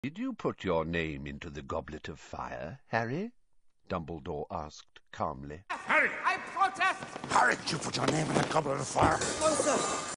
"Did you put your name into the Goblet of Fire, Harry?" Dumbledore asked calmly. Harry! I protest! Harry, did you put your name in the Goblet of Fire? No, sir.